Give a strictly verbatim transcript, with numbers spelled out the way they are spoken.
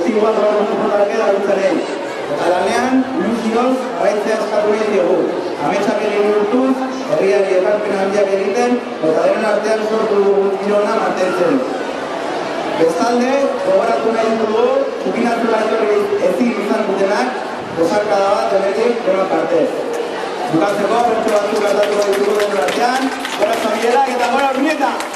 testigo bat horretarake darutzarei. Eta lanean, ilusioz, jarraitzea eskatu nahi diogu. Ametsak egin urtuz, herriari ekarpen handiak egiten, eta denon artean sortu dugu kirona mantentzen. Bestalde, gogoratu nahi dugu, txukinatu laizorri ezin izan dutenak, osarkada bat denetik denon parte. Bukatzeko, bertso batzuk gertatu ditugu denon artean, gora familiarak eta gora Urnieta!